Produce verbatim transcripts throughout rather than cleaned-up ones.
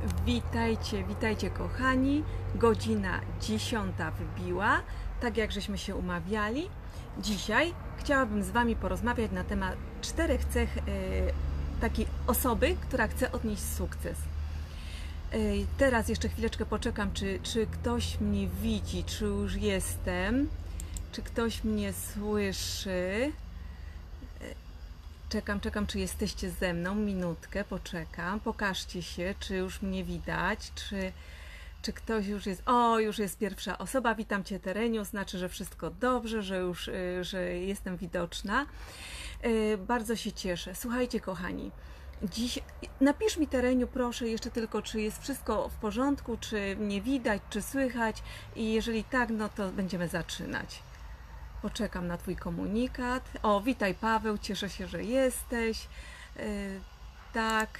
Witajcie, witajcie kochani. Godzina dziesiąta wybiła, tak jak żeśmy się umawiali. Dzisiaj chciałabym z Wami porozmawiać na temat czterech cech yy, takiej osoby, która chce odnieść sukces. Yy, teraz jeszcze chwileczkę poczekam, czy, czy ktoś mnie widzi, czy już jestem, czy ktoś mnie słyszy. Czekam, czekam, czy jesteście ze mną. Minutkę, poczekam. Pokażcie się, czy już mnie widać, czy, czy ktoś już jest... O, już jest pierwsza osoba. Witam Cię, Tereniu. Znaczy, że wszystko dobrze, że już że jestem widoczna. Bardzo się cieszę. Słuchajcie, kochani. Dziś... Napisz mi, Tereniu, proszę, jeszcze tylko, czy jest wszystko w porządku, czy mnie widać, czy słychać. I jeżeli tak, no to będziemy zaczynać. Poczekam na Twój komunikat. O, witaj, Paweł, cieszę się, że jesteś. Yy, tak.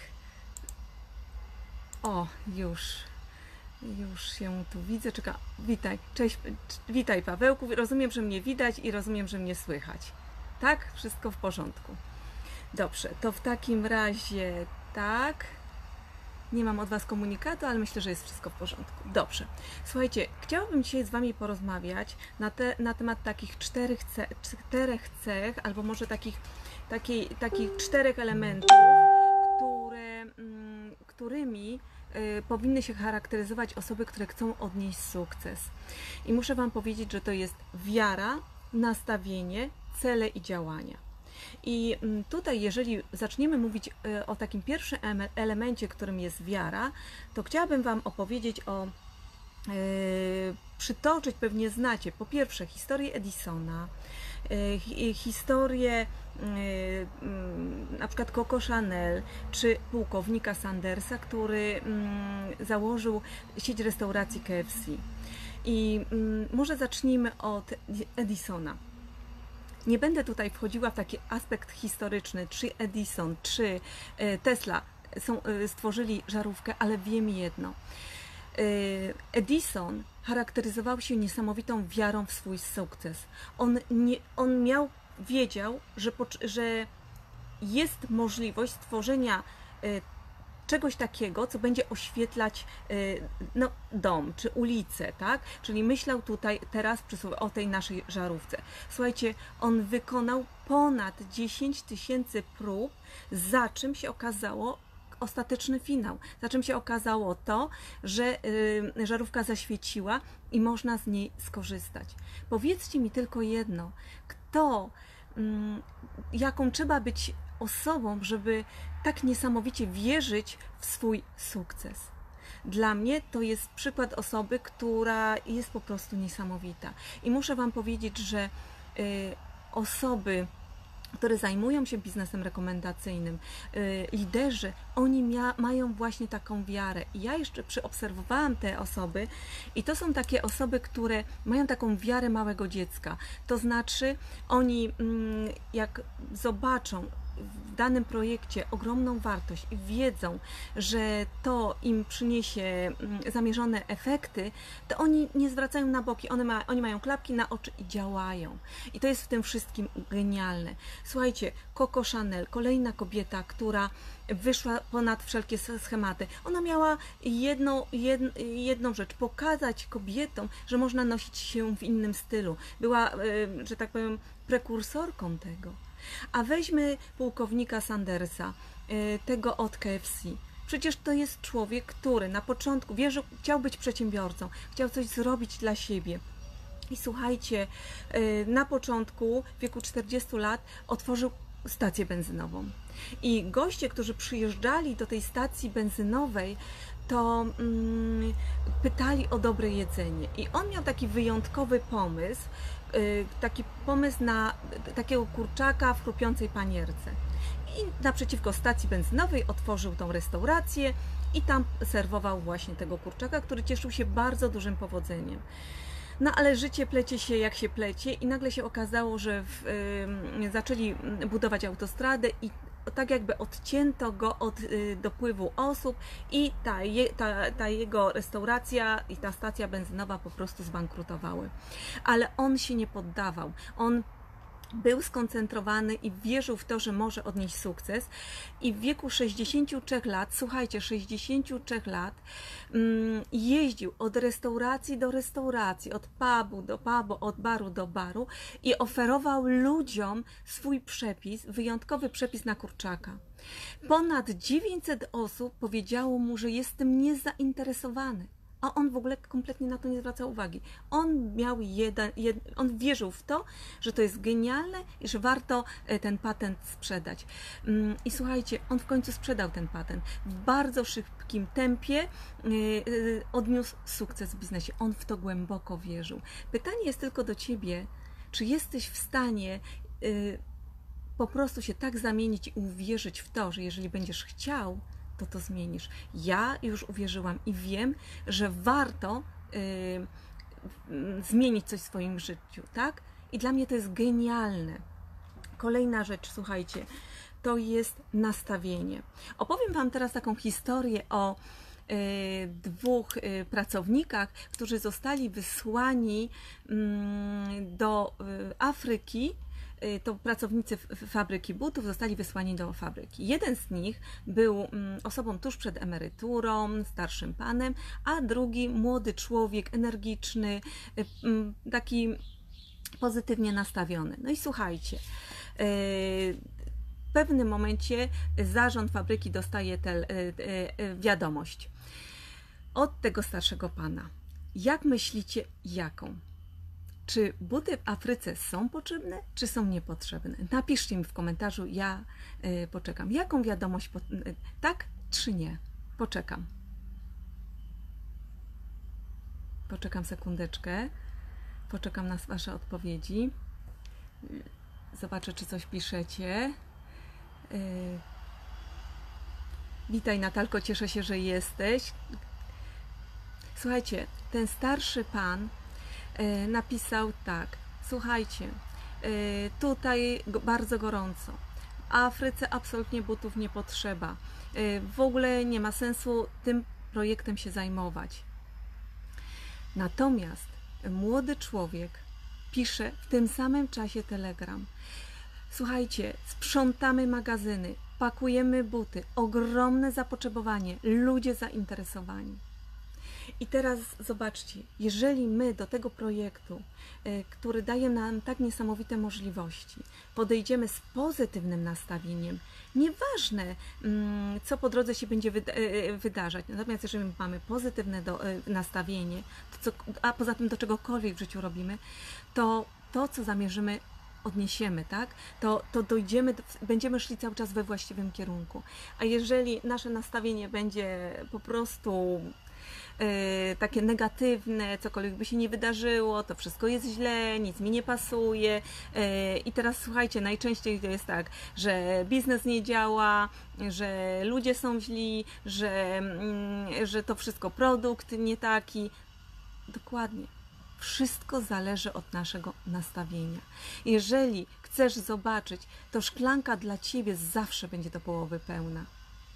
O, już. Już się tu widzę. Czekam. Witaj. Cześć. Witaj, Pawełku. Rozumiem, że mnie widać i rozumiem, że mnie słychać. Tak? Wszystko w porządku. Dobrze, to w takim razie tak. Nie mam od Was komunikatu, ale myślę, że jest wszystko w porządku. Dobrze. Słuchajcie, chciałabym dzisiaj z Wami porozmawiać na, te, na temat takich czterech, ce, czterech cech, albo może takich, takiej, takich czterech elementów, które, mm, którymi y, powinny się charakteryzować osoby, które chcą odnieść sukces. I muszę Wam powiedzieć, że to jest wiara, nastawienie, cele i działania. I tutaj, jeżeli zaczniemy mówić o takim pierwszym elemencie, którym jest wiara, to chciałabym Wam opowiedzieć o, yy, przytoczyć, pewnie znacie, po pierwsze historię Edisona, yy, historię yy, na przykład Coco Chanel, czy pułkownika Sandersa, który yy, założył sieć restauracji K F C. I yy, może zacznijmy od Edisona. Nie będę tutaj wchodziła w taki aspekt historyczny, czy Edison, czy Tesla są, stworzyli żarówkę, ale wiem jedno. Edison charakteryzował się niesamowitą wiarą w swój sukces. On, nie, on miał, wiedział, że, że jest możliwość stworzenia czegoś takiego, co będzie oświetlać no, dom czy ulicę, tak? Czyli myślał tutaj teraz o tej naszej żarówce. Słuchajcie, on wykonał ponad dziesięć tysięcy prób, za czym się okazało ostateczny finał. Za czym się okazało to, że y, żarówka zaświeciła i można z niej skorzystać. Powiedzcie mi tylko jedno, kto, y, jaką trzeba być osobą, żeby tak niesamowicie wierzyć w swój sukces. Dla mnie to jest przykład osoby, która jest po prostu niesamowita. I muszę Wam powiedzieć, że y, osoby, które zajmują się biznesem rekomendacyjnym, y, liderzy, oni mia, mają właśnie taką wiarę. I ja jeszcze przyobserwowałam te osoby i to są takie osoby, które mają taką wiarę małego dziecka. To znaczy, oni mm, jak zobaczą w danym projekcie ogromną wartość i wiedzą, że to im przyniesie zamierzone efekty, to oni nie zwracają na boki, one ma, oni mają klapki na oczy i działają. I to jest w tym wszystkim genialne. Słuchajcie, Coco Chanel, kolejna kobieta, która wyszła ponad wszelkie schematy. Ona miała jedną, jedną, jedną rzecz, pokazać kobietom, że można nosić się w innym stylu. Była, że tak powiem, prekursorką tego. A weźmy pułkownika Sandersa, tego od K F C. Przecież to jest człowiek, który na początku wierzył, chciał być przedsiębiorcą, chciał coś zrobić dla siebie. I słuchajcie, na początku, w wieku czterdziestu lat, otworzył stację benzynową. I goście, którzy przyjeżdżali do tej stacji benzynowej, to mm, pytali o dobre jedzenie. I on miał taki wyjątkowy pomysł, yy, taki pomysł na takiego kurczaka w chrupiącej panierce. I naprzeciwko stacji benzynowej otworzył tą restaurację i tam serwował właśnie tego kurczaka, który cieszył się bardzo dużym powodzeniem. No ale życie plecie się jak się plecie i nagle się okazało, że w, yy, zaczęli budować autostradę i tak jakby odcięto go od y, dopływu osób i ta, je, ta, ta jego restauracja i ta stacja benzynowa po prostu zbankrutowały. Ale on się nie poddawał. On był skoncentrowany i wierzył w to, że może odnieść sukces, i w wieku sześćdziesięciu trzech lat, słuchajcie, sześćdziesięciu trzech lat, jeździł od restauracji do restauracji, od pubu do pubu, od baru do baru i oferował ludziom swój przepis, wyjątkowy przepis na kurczaka. Ponad dziewięćset osób powiedziało mu, że jest tym niezainteresowany. A on w ogóle kompletnie na to nie zwracał uwagi. On miał jeden, jed, on wierzył w to, że to jest genialne i że warto ten patent sprzedać. I słuchajcie, on w końcu sprzedał ten patent. W bardzo szybkim tempie odniósł sukces w biznesie. On w to głęboko wierzył. Pytanie jest tylko do ciebie, czy jesteś w stanie po prostu się tak zamienić i uwierzyć w to, że jeżeli będziesz chciał, to to zmienisz. Ja już uwierzyłam i wiem, że warto yy, zmienić coś w swoim życiu, tak? I dla mnie to jest genialne. Kolejna rzecz, słuchajcie, to jest nastawienie. Opowiem wam teraz taką historię o yy, dwóch yy, pracownikach, którzy zostali wysłani yy, do yy, Afryki. To pracownicy fabryki butów zostali wysłani do fabryki. Jeden z nich był osobą tuż przed emeryturą, starszym panem, a drugi młody człowiek, energiczny, taki pozytywnie nastawiony. No i słuchajcie, w pewnym momencie zarząd fabryki dostaje tę wiadomość od tego starszego pana. Jak myślicie, jaką? Czy buty w Afryce są potrzebne, czy są niepotrzebne? Napiszcie mi w komentarzu, ja y, poczekam. Jaką wiadomość, po, y, tak czy nie? Poczekam. Poczekam sekundeczkę. Poczekam na wasze odpowiedzi. Zobaczę, czy coś piszecie. Y, Witaj, Natalko, cieszę się, że jesteś. Słuchajcie, ten starszy pan napisał tak: słuchajcie, tutaj bardzo gorąco, w Afryce absolutnie butów nie potrzeba, w ogóle nie ma sensu tym projektem się zajmować. Natomiast młody człowiek pisze w tym samym czasie telegram: słuchajcie, sprzątamy magazyny, pakujemy buty, ogromne zapotrzebowanie, ludzie zainteresowani. I teraz zobaczcie, jeżeli my do tego projektu, który daje nam tak niesamowite możliwości, podejdziemy z pozytywnym nastawieniem, nieważne co po drodze się będzie wydarzać, natomiast jeżeli mamy pozytywne do, nastawienie, to co, a poza tym do czegokolwiek w życiu robimy, to to, co zamierzymy, odniesiemy, tak? To, to dojdziemy, będziemy szli cały czas we właściwym kierunku. A jeżeli nasze nastawienie będzie po prostu Yy, takie negatywne, cokolwiek by się nie wydarzyło, to wszystko jest źle, nic mi nie pasuje. Yy, I teraz słuchajcie, najczęściej to jest tak, że biznes nie działa, że ludzie są źli, że, yy, że to wszystko produkt nie taki. Dokładnie. Wszystko zależy od naszego nastawienia. Jeżeli chcesz zobaczyć, to szklanka dla ciebie zawsze będzie do połowy pełna.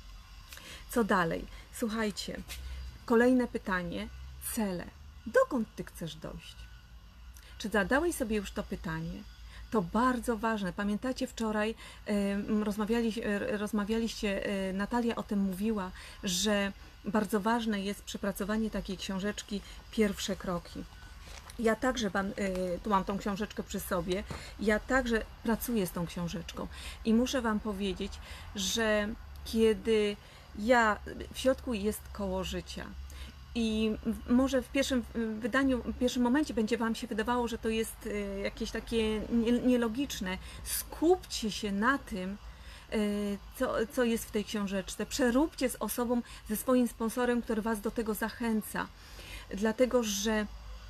Co dalej? Słuchajcie. Kolejne pytanie, cele. Dokąd ty chcesz dojść? Czy zadałeś sobie już to pytanie? To bardzo ważne. Pamiętacie, wczoraj y, rozmawiali, y, rozmawialiście, y, Natalia o tym mówiła, że bardzo ważne jest przepracowanie takiej książeczki Pierwsze kroki. Ja także mam, y, tu mam tą książeczkę przy sobie, ja także pracuję z tą książeczką i muszę wam powiedzieć, że kiedy ja, w środku jest koło życia i może w pierwszym wydaniu, w pierwszym momencie będzie wam się wydawało, że to jest jakieś takie nielogiczne. Skupcie się na tym, co, co jest w tej książeczce. Przeróbcie z osobą, ze swoim sponsorem, który was do tego zachęca. Dlatego, że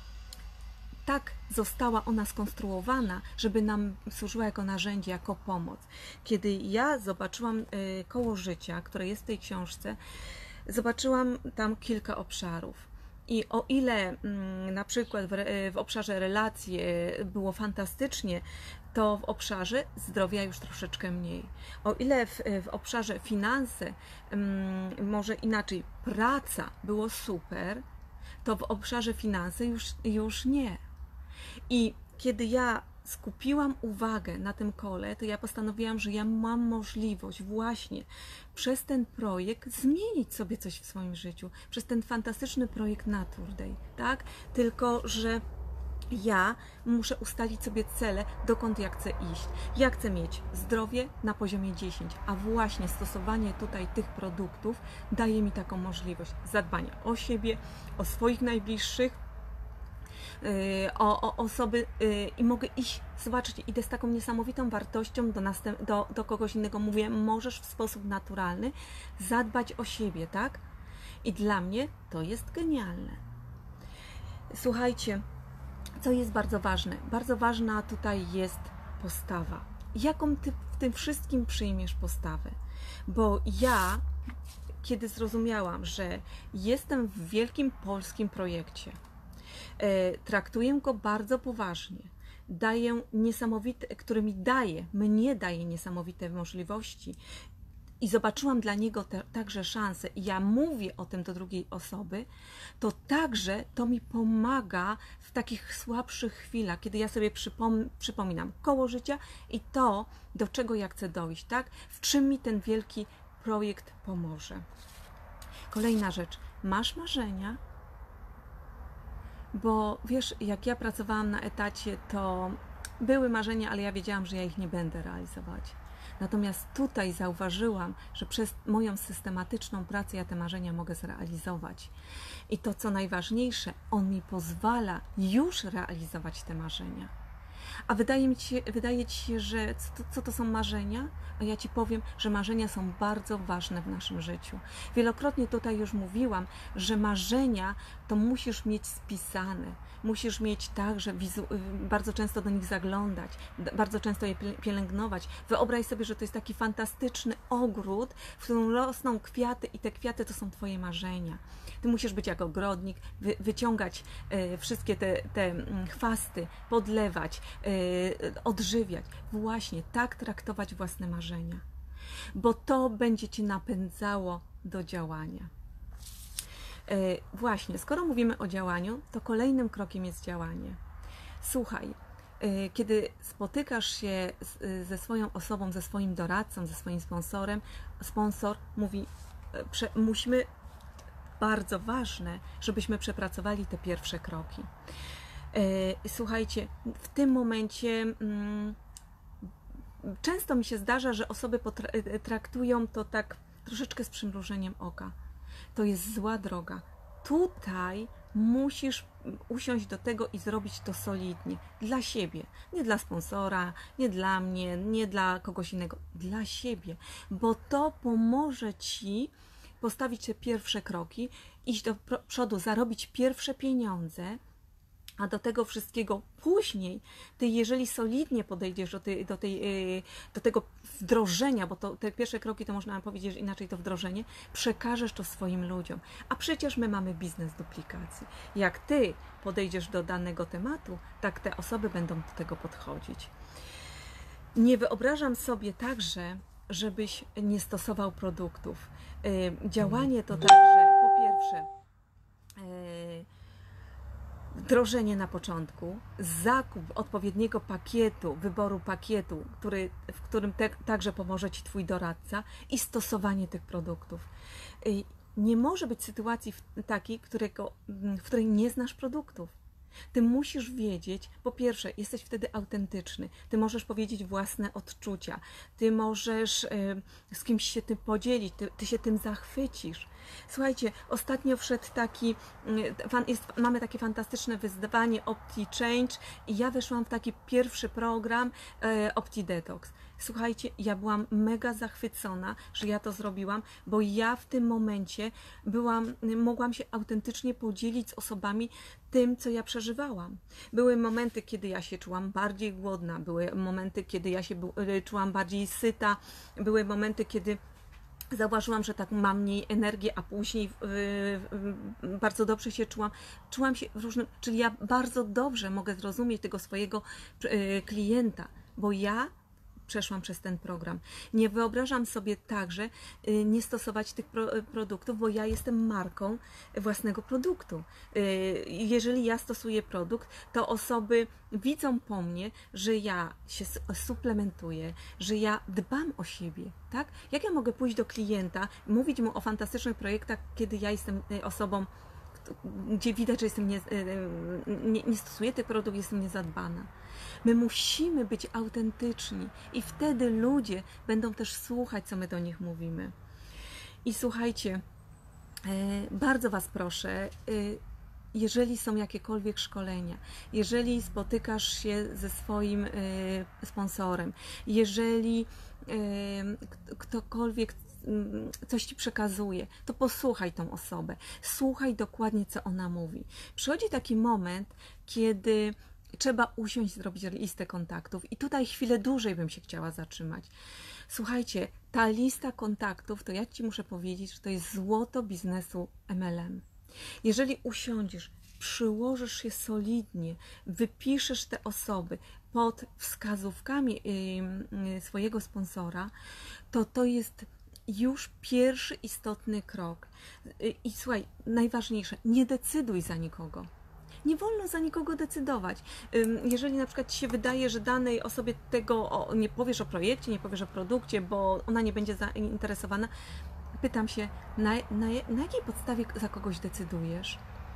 tak została ona skonstruowana, żeby nam służyła jako narzędzie, jako pomoc. Kiedy ja zobaczyłam koło życia, które jest w tej książce, zobaczyłam tam kilka obszarów. I o ile na przykład w, w obszarze relacje było fantastycznie, to w obszarze zdrowia już troszeczkę mniej. O ile w, w obszarze finanse, może inaczej, praca było super, to w obszarze finanse już, już nie. I kiedy ja skupiłam uwagę na tym kole, to ja postanowiłam, że ja mam możliwość właśnie przez ten projekt zmienić sobie coś w swoim życiu, przez ten fantastyczny projekt Nature Day, tak? Tylko że ja muszę ustalić sobie cele, dokąd ja chcę iść. Ja chcę mieć zdrowie na poziomie dziesięć, a właśnie stosowanie tutaj tych produktów daje mi taką możliwość zadbania o siebie, o swoich najbliższych, o, o osoby i mogę iść, zobaczyć, idę z taką niesamowitą wartością do, następ, do, do kogoś innego. Mówię, możesz w sposób naturalny zadbać o siebie, tak? I dla mnie to jest genialne. Słuchajcie, co jest bardzo ważne? Bardzo ważna tutaj jest postawa. Jaką ty w tym wszystkim przyjmiesz postawę? Bo ja, kiedy zrozumiałam, że jestem w wielkim polskim projekcie, e, traktuję go bardzo poważnie, daję niesamowite, który mi daje, mnie daje niesamowite możliwości, i zobaczyłam dla niego te, także szansę i ja mówię o tym do drugiej osoby, to także to mi pomaga w takich słabszych chwilach, kiedy ja sobie przypom przypominam koło życia i to, do czego ja chcę dojść, tak? W czym mi ten wielki projekt pomoże. Kolejna rzecz. Masz marzenia? Bo wiesz, jak ja pracowałam na etacie, to były marzenia, ale ja wiedziałam, że ja ich nie będę realizować. Natomiast tutaj zauważyłam, że przez moją systematyczną pracę ja te marzenia mogę zrealizować. I to, co najważniejsze, on mi pozwala już realizować te marzenia. A wydaje mi się, wydaje Ci się, że co to, co to są marzenia? A ja Ci powiem, że marzenia są bardzo ważne w naszym życiu. Wielokrotnie tutaj już mówiłam, że marzenia to musisz mieć spisane. Musisz mieć tak, że bardzo często do nich zaglądać, bardzo często je pielęgnować. Wyobraź sobie, że to jest taki fantastyczny ogród, w którym rosną kwiaty i te kwiaty to są Twoje marzenia. Ty musisz być jak ogrodnik, wy, wyciągać y, wszystkie te, te chwasty, podlewać, y, odżywiać. Właśnie tak traktować własne marzenia, bo to będzie Cię napędzało do działania. Y, właśnie, skoro mówimy o działaniu, to kolejnym krokiem jest działanie. Słuchaj, y, kiedy spotykasz się z, y, ze swoją osobą, ze swoim doradcą, ze swoim sponsorem, sponsor mówi, y, prze, musimy bardzo ważne, żebyśmy przepracowali te pierwsze kroki. Słuchajcie, w tym momencie mm, często mi się zdarza, że osoby traktują to tak troszeczkę z przymrużeniem oka. To jest zła droga. Tutaj musisz usiąść do tego i zrobić to solidnie. Dla siebie. Nie dla sponsora, nie dla mnie, nie dla kogoś innego. Dla siebie. Bo to pomoże Ci postawić te pierwsze kroki, iść do przodu, zarobić pierwsze pieniądze, a do tego wszystkiego później, Ty jeżeli solidnie podejdziesz do, tej, do, tej, do tego wdrożenia, bo to, te pierwsze kroki to można powiedzieć inaczej, to wdrożenie, przekażesz to swoim ludziom. A przecież my mamy biznes duplikacji. Jak Ty podejdziesz do danego tematu, tak te osoby będą do tego podchodzić. Nie wyobrażam sobie także, żebyś nie stosował produktów. Działanie to także, po pierwsze, wdrożenie na początku, zakup odpowiedniego pakietu, wyboru pakietu, który, w którym te, także pomoże Ci Twój doradca i stosowanie tych produktów. Nie może być sytuacji takiej, którego, w której nie znasz produktów. Ty musisz wiedzieć, po pierwsze, jesteś wtedy autentyczny, ty możesz powiedzieć własne odczucia, ty możesz y, z kimś się tym podzielić, ty, ty się tym zachwycisz. Słuchajcie, ostatnio wszedł taki, y, fan, jest, mamy takie fantastyczne wyzwanie Opti Change i ja weszłam w taki pierwszy program y, Opti Detox. Słuchajcie, ja byłam mega zachwycona, że ja to zrobiłam, bo ja w tym momencie byłam, mogłam się autentycznie podzielić z osobami tym, co ja przeżywałam. Były momenty, kiedy ja się czułam bardziej głodna, były momenty, kiedy ja się czułam bardziej syta, były momenty, kiedy zauważyłam, że tak mam mniej energii, a później yy, yy, bardzo dobrze się czułam. Czułam się w różnym, czyli ja bardzo dobrze mogę zrozumieć tego swojego yy, klienta, bo ja przeszłam przez ten program. Nie wyobrażam sobie także y, nie stosować tych pro, produktów, bo ja jestem marką własnego produktu. Y, jeżeli ja stosuję produkt, to osoby widzą po mnie, że ja się suplementuję, że ja dbam o siebie, tak? Jak ja mogę pójść do klienta, mówić mu o fantastycznych projektach, kiedy ja jestem osobą, gdzie widać, że jestem nie, nie, nie stosuję tych produktów, jestem niezadbana. My musimy być autentyczni i wtedy ludzie będą też słuchać, co my do nich mówimy. I słuchajcie, bardzo Was proszę, jeżeli są jakiekolwiek szkolenia, jeżeli spotykasz się ze swoim sponsorem, jeżeli ktokolwiek coś Ci przekazuje, to posłuchaj tą osobę, słuchaj dokładnie, co ona mówi. Przychodzi taki moment, kiedy trzeba usiąść, zrobić listę kontaktów i tutaj chwilę dłużej bym się chciała zatrzymać. Słuchajcie, ta lista kontaktów, to ja Ci muszę powiedzieć, że to jest złoto biznesu M L M. Jeżeli usiądziesz, przyłożysz się solidnie, wypiszesz te osoby pod wskazówkami swojego sponsora, to to jest już pierwszy istotny krok. I słuchaj, najważniejsze, nie decyduj za nikogo. Nie wolno za nikogo decydować. Jeżeli na przykład Ci się wydaje, że danej osobie tego o, nie powiesz o projekcie, nie powiesz o produkcie, bo ona nie będzie zainteresowana, pytam się, na, na, na jakiej podstawie za kogoś decydujesz?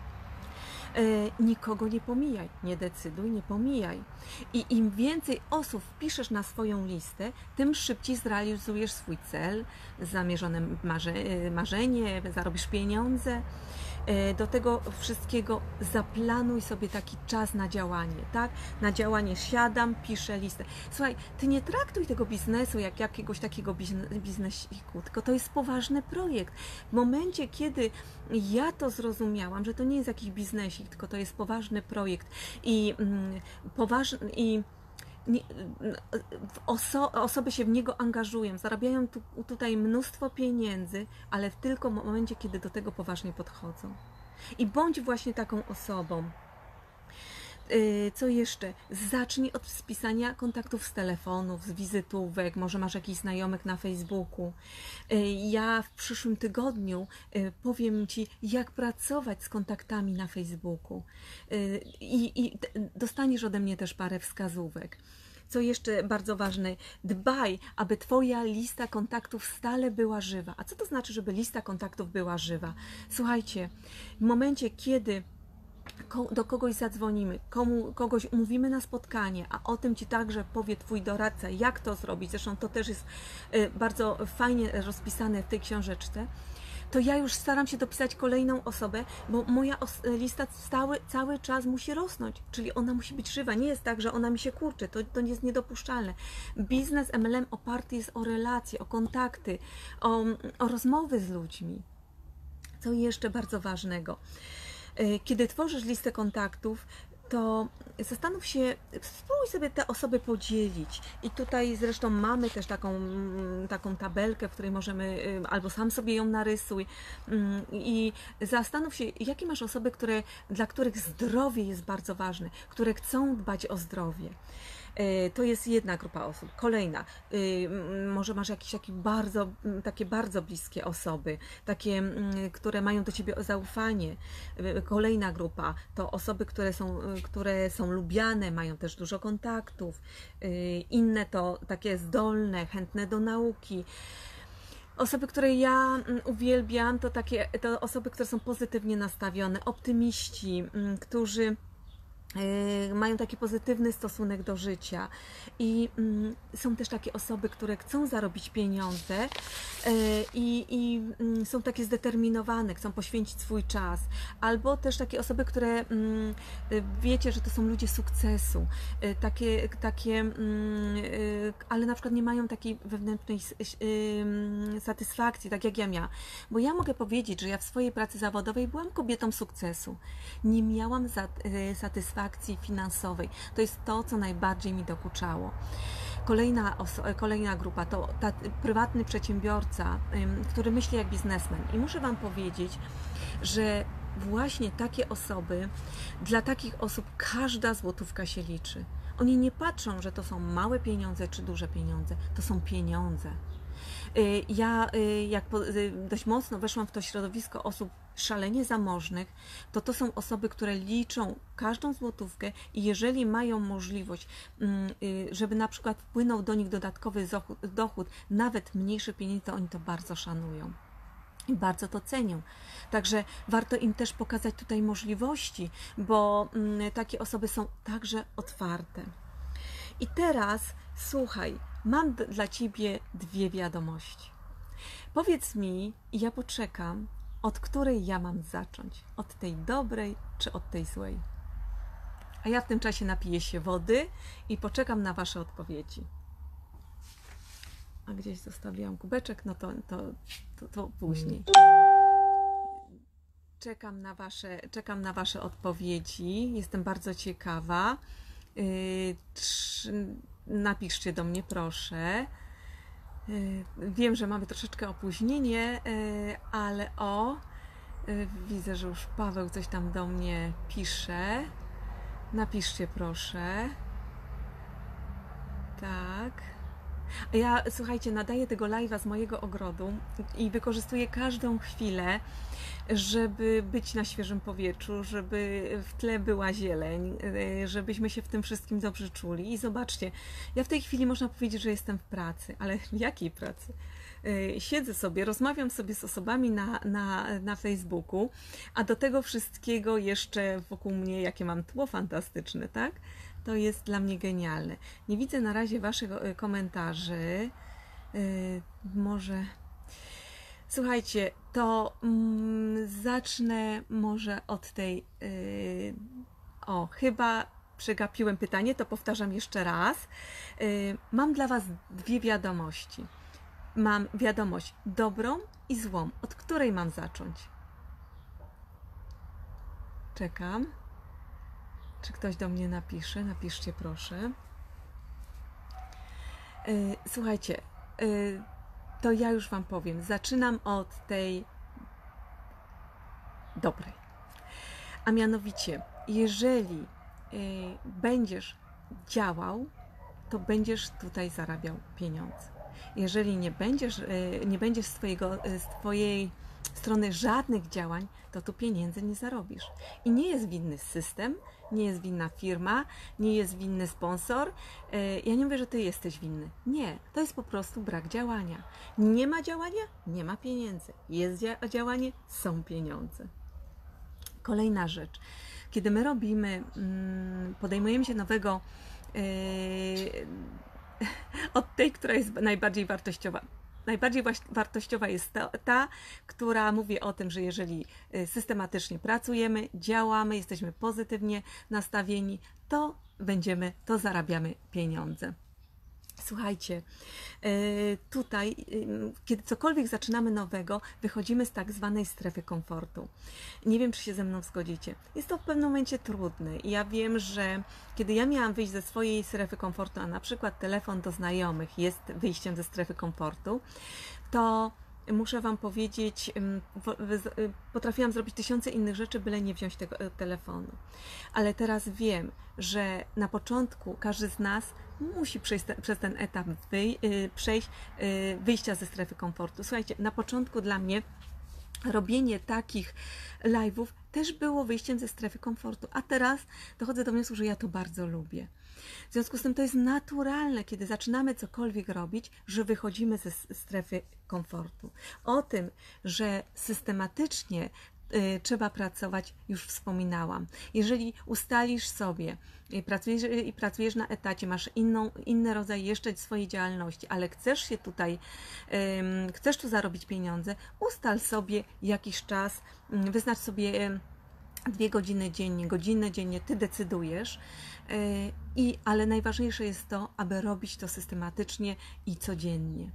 E, nikogo nie pomijaj, nie decyduj, nie pomijaj. I im więcej osób wpiszesz na swoją listę, tym szybciej zrealizujesz swój cel, zamierzone marze, marzenie, zarobisz pieniądze. Do tego wszystkiego zaplanuj sobie taki czas na działanie, tak? Na działanie siadam, piszę listę. Słuchaj, Ty nie traktuj tego biznesu jak jakiegoś takiego biznesiku, tylko to jest poważny projekt. W momencie, kiedy ja to zrozumiałam, że to nie jest jakiś biznesik, tylko to jest poważny projekt i mm, poważny i Nie, oso, osoby się w niego angażują, zarabiają tu, tutaj mnóstwo pieniędzy, ale tylko w momencie, kiedy do tego poważnie podchodzą. I bądź właśnie taką osobą. Co jeszcze? Zacznij od spisania kontaktów z telefonów, z wizytówek, może masz jakichś znajomych na Facebooku. Ja w przyszłym tygodniu powiem Ci, jak pracować z kontaktami na Facebooku. I, i dostaniesz ode mnie też parę wskazówek. Co jeszcze bardzo ważne, dbaj, aby Twoja lista kontaktów stale była żywa. A co to znaczy, żeby lista kontaktów była żywa? Słuchajcie, w momencie, kiedy do kogoś zadzwonimy, komu, kogoś umówimy na spotkanie, a o tym Ci także powie Twój doradca, jak to zrobić, zresztą to też jest bardzo fajnie rozpisane w tej książeczce, to ja już staram się dopisać kolejną osobę, bo moja lista stały, cały czas musi rosnąć, czyli ona musi być żywa. Nie jest tak, że ona mi się kurczy, to, to jest niedopuszczalne. Biznes M L M oparty jest o relacje, o kontakty, o, o rozmowy z ludźmi. Co jeszcze bardzo ważnego? Kiedy tworzysz listę kontaktów, to zastanów się, spróbuj sobie te osoby podzielić. I tutaj zresztą mamy też taką, taką tabelkę, w której możemy, albo sam sobie ją narysuj. I zastanów się, jakie masz osoby, które, dla których zdrowie jest bardzo ważne, które chcą dbać o zdrowie. To jest jedna grupa osób. Kolejna, może masz jakieś takie bardzo, takie bardzo bliskie osoby, takie, które mają do Ciebie zaufanie. Kolejna grupa to osoby, które są, które są lubiane, mają też dużo kontaktów. Inne to takie zdolne, chętne do nauki. Osoby, które ja uwielbiam, to takie to osoby, które są pozytywnie nastawione, optymiści, którzy mają taki pozytywny stosunek do życia i mm, są też takie osoby, które chcą zarobić pieniądze yy, i yy, są takie zdeterminowane, chcą poświęcić swój czas, albo też takie osoby, które yy, wiecie, że to są ludzie sukcesu, yy, takie, takie yy, ale na przykład nie mają takiej wewnętrznej yy, satysfakcji, tak jak ja miałam, bo ja mogę powiedzieć, że ja w swojej pracy zawodowej byłam kobietą sukcesu, nie miałam za, yy, satysfakcji finansowej. To jest to, co najbardziej mi dokuczało. Kolejna, kolejna grupa to ta, prywatny przedsiębiorca, który myśli jak biznesmen. I muszę Wam powiedzieć, że właśnie takie osoby, dla takich osób każda złotówka się liczy. Oni nie patrzą, że to są małe pieniądze czy duże pieniądze. To są pieniądze. Ja jak dość mocno weszłam w to środowisko osób szalenie zamożnych, to to są osoby, które liczą każdą złotówkę i jeżeli mają możliwość, żeby na przykład wpłynął do nich dodatkowy dochód, nawet mniejszy pieniędzy, to oni to bardzo szanują. I bardzo to cenią. Także warto im też pokazać tutaj możliwości, bo takie osoby są także otwarte. I teraz słuchaj, mam dla Ciebie dwie wiadomości. Powiedz mi, i ja poczekam, od której ja mam zacząć? Od tej dobrej czy od tej złej? A ja w tym czasie napiję się wody i poczekam na Wasze odpowiedzi. A gdzieś zostawiłam kubeczek, no to, to, to, to później. Czekam na wasze, czekam na Wasze odpowiedzi. Jestem bardzo ciekawa. Yy, trzy, napiszcie do mnie, proszę. Yy, wiem, że mamy troszeczkę opóźnienie, yy, ale o, yy, widzę, że już Paweł coś tam do mnie pisze. Napiszcie, proszę. Tak. Ja, słuchajcie, nadaję tego live'a z mojego ogrodu i wykorzystuję każdą chwilę, żeby być na świeżym powietrzu, żeby w tle była zieleń, żebyśmy się w tym wszystkim dobrze czuli. I zobaczcie, ja w tej chwili można powiedzieć, że jestem w pracy, ale w jakiej pracy? Siedzę sobie, rozmawiam sobie z osobami na, na, na Facebooku, a do tego wszystkiego jeszcze wokół mnie, jakie mam tło fantastyczne, tak? To jest dla mnie genialne. Nie widzę na razie Waszych komentarzy. Yy, może... Słuchajcie, to mm, zacznę może od tej... Yy, o, chyba przegapiłem pytanie, to powtarzam jeszcze raz. Yy, mam dla Was dwie wiadomości. Mam wiadomość dobrą i złą. Od której mam zacząć? Czekam. Czy ktoś do mnie napisze? Napiszcie, proszę. Yy, słuchajcie, yy, to ja już Wam powiem. Zaczynam od tej dobrej. A mianowicie, jeżeli yy, będziesz działał, to będziesz tutaj zarabiał pieniądze. Jeżeli nie będziesz, yy, nie będziesz z, twojego, yy, z Twojej strony żadnych działań, to tu pieniędzy nie zarobisz. I nie jest winny system, nie jest winna firma, nie jest winny sponsor. Ja nie mówię, że Ty jesteś winny. Nie, to jest po prostu brak działania. Nie ma działania, nie ma pieniędzy. Jest działanie, są pieniądze. Kolejna rzecz. Kiedy my robimy, podejmujemy się nowego od tej, która jest najbardziej wartościowa. Najbardziej wartościowa jest ta, ta, która mówi o tym, że jeżeli systematycznie pracujemy, działamy, jesteśmy pozytywnie nastawieni, to będziemy, to zarabiamy pieniądze. Słuchajcie, tutaj, kiedy cokolwiek zaczynamy nowego, wychodzimy z tak zwanej strefy komfortu. Nie wiem, czy się ze mną zgodzicie. Jest to w pewnym momencie trudne i ja wiem, że kiedy ja miałam wyjść ze swojej strefy komfortu, a na przykład telefon do znajomych jest wyjściem ze strefy komfortu, to muszę Wam powiedzieć, potrafiłam zrobić tysiące innych rzeczy, byle nie wziąć tego telefonu. Ale teraz wiem, że na początku każdy z nas musi przejść te, przez ten etap wyj, przejść wyjścia ze strefy komfortu. Słuchajcie, na początku dla mnie robienie takich live'ów też było wyjściem ze strefy komfortu, a teraz dochodzę do wniosku, że ja to bardzo lubię. W związku z tym to jest naturalne, kiedy zaczynamy cokolwiek robić, że wychodzimy ze strefy komfortu. O tym, że systematycznie y, trzeba pracować, już wspominałam. Jeżeli ustalisz sobie i pracujesz, i pracujesz na etacie, masz inną, inny rodzaj jeszcze swojej działalności, ale chcesz się tutaj, y, chcesz tu zarobić pieniądze, ustal sobie jakiś czas, y, wyznacz sobie y, dwie godziny dziennie, godzinę dziennie, Ty decydujesz, yy, i, ale najważniejsze jest to, aby robić to systematycznie i codziennie.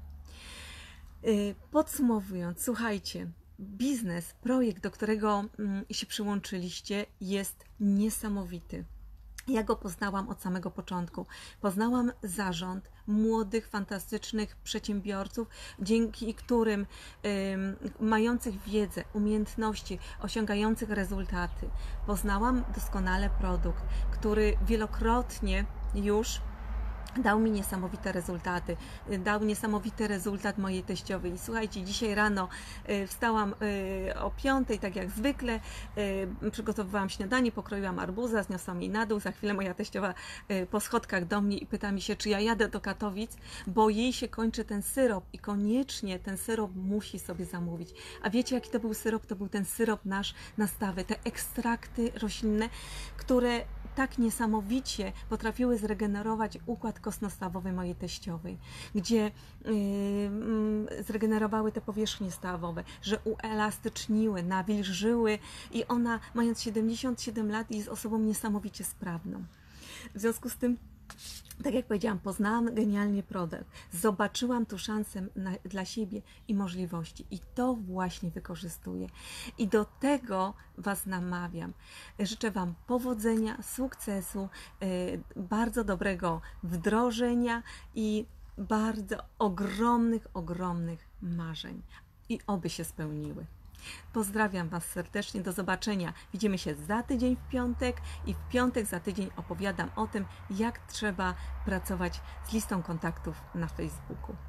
Yy, podsumowując, słuchajcie, biznes, projekt, do którego yy, się przyłączyliście, jest niesamowity. Ja go poznałam od samego początku. Poznałam zarząd młodych, fantastycznych przedsiębiorców, dzięki którym y, mających wiedzę, umiejętności, osiągających rezultaty. Poznałam doskonale produkt, który wielokrotnie już dał mi niesamowite rezultaty. Dał niesamowity rezultat mojej teściowej. I słuchajcie, dzisiaj rano y, wstałam y, o piątej, tak jak zwykle, y, przygotowywałam śniadanie, pokroiłam arbuza, zniosłam jej na dół. Za chwilę moja teściowa y, po schodkach do mnie i pyta mi się, czy ja jadę do Katowic, bo jej się kończy ten syrop i koniecznie ten syrop musi sobie zamówić. A wiecie, jaki to był syrop? To był ten syrop nasz nastawy, te ekstrakty roślinne, które tak niesamowicie potrafiły zregenerować układ kostno-stawowy mojej teściowej, gdzie yy, zregenerowały te powierzchnie stawowe, że uelastyczniły, nawilżyły i ona, mając siedemdziesiąt siedem lat, jest osobą niesamowicie sprawną. W związku z tym, tak jak powiedziałam, poznałam genialnie produkt, zobaczyłam tu szansę na, dla siebie i możliwości i to właśnie wykorzystuję. I do tego Was namawiam. Życzę Wam powodzenia, sukcesu, yy, bardzo dobrego wdrożenia i bardzo ogromnych, ogromnych marzeń. I oby się spełniły. Pozdrawiam Was serdecznie, do zobaczenia. Widzimy się za tydzień w piątek i w piątek za tydzień opowiadam o tym, jak trzeba pracować z listą kontaktów na Facebooku.